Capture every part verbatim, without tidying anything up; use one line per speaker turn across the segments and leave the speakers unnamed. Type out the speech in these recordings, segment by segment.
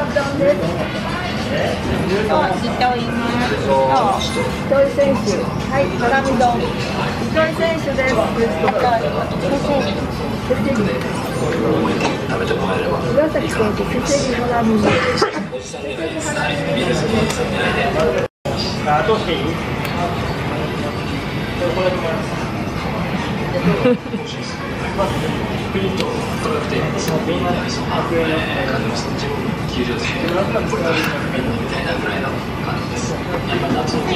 丼です。
糸井ます。
糸井選手、はい、ハラミ丼。糸井選手です。岩崎選手、せせりハラミ丼。
あ、どうしていい？プリントトラクティその瓶の中身のその自分球場でこれが瓶みたいなぐらいの感じです。今夏の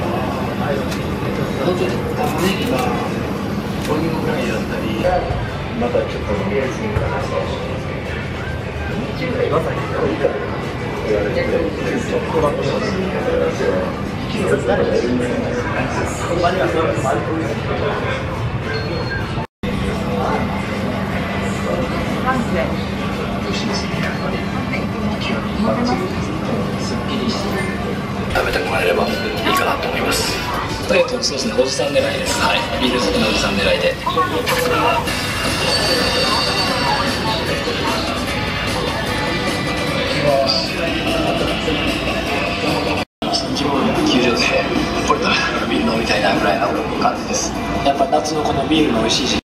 本当に玉ねぎがお芋ぐらいだったり、またちょっと見やすいかなと。日中が岩崎がいいから言われて、ちょっとだけ誰がいるんですか？この場にはそういうのもあると思うんですけど。食べてもらえればいいかなと思います。えっとそうですね、おじさん狙いです。はい、ビール好きのおじさん狙いで。自分球場でこれ食べたらビール飲みたいなぐらいの感じです。やっぱ夏のこのビールの美味しい時期